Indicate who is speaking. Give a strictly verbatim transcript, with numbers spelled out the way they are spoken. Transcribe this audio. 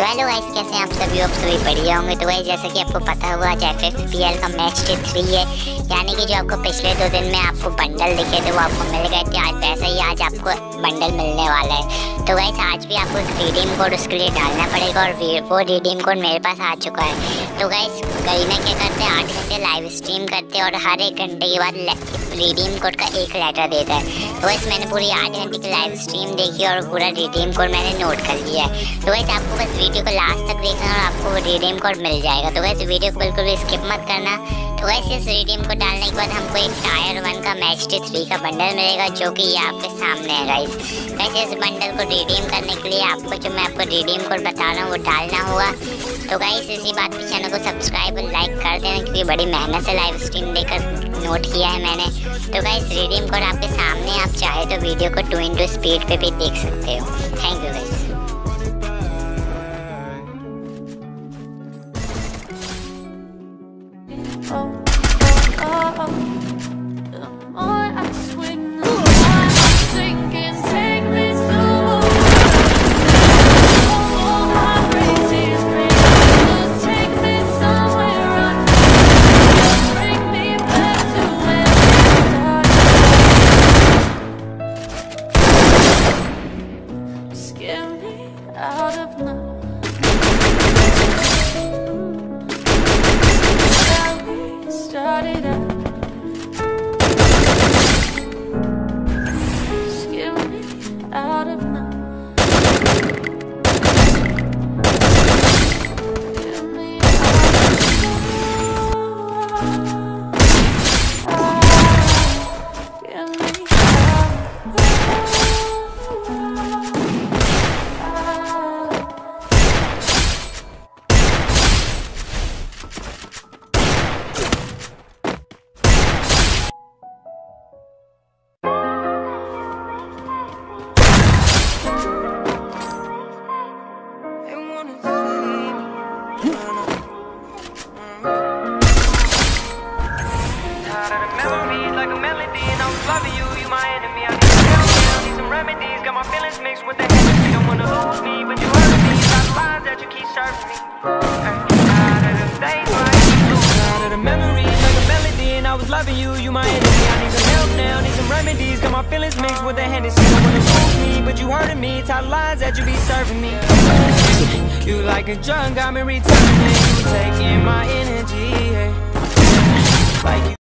Speaker 1: तो hello guys, कैसे हैं आप सभी? आप सभी बढ़िया होंगे। तो गाइस जैसे कि आपको पता हुआ आज एफ एफ पी एल का मैच डे थ्री है, यानी कि जो आपको पिछले दो दिन में आपको बंडल दिखे थे वो आपको मिल गए थे। आज वैसा ही आज आपको बंडल मिलने वाला है। तो गाइस आज भी आपको एक रिडीम कोड उसके लिए डालना पड़ेगा और वो रिडीम कोड मेरे पास आ चुका है। तो गाइस गरीना क्या करते हैं, आठ घंटे लाइव स्ट्रीम करते हैं और हर एक घंटे के बाद रिडीम कोड का एक लेटर देता है। तो गाइस मैंने पूरी आठ घंटे की लाइव स्ट्रीम देखी और पूरा रिडीम कोड मैंने नोट कर लिया है। तो गाइस आपको बस वीडियो को लास्ट तक देखना और आपको वो रिडीम कोड मिल जाएगा। तो गाइस वीडियो को बिल्कुल भी स्किप मत करना। तो गाइस इस रिडीम कोड डालने के बाद हमको एक टायर वन का मैच डे थ्री का बंडल मिलेगा, जो कि ये आपके सामने है गाइस। गाइस इस बंडल को रिडीम करने के लिए आपको जो मैं आपको रिडीम कोड बता रहा हूँ वो डालना होगा। तो गाइस इसी बात पे चैनल को सब्सक्राइब और लाइक कर देना, क्योंकि बड़ी मेहनत से लाइव स्ट्रीम देकर नोट किया है मैंने। तो गाइस रिडीम कोड आपके सामने, आप चाहे तो वीडियो को टू इंटू स्पीड पे भी देख सकते हो। Thank you guys.
Speaker 2: Out of now, we started out. Scare me out of now. Get me out. Get me
Speaker 3: like a melody, and I was loving you, you my enemy. I need some help, I need some remedies. Got my feelings mixed with the Hennessy. Don't wanna lose me, but you hurt me. Got lies that you keep serving me. Out of the days when I keep losing. Out of the memories, like a melody, and I was loving you, you my enemy. I need some help now, need some remedies. Got my feelings mixed with the Hennessy. Don't wanna lose me, but you hurting me. Tired lies that you be serving me. You like a drug, got me returning. You taking my energy, yeah. Like you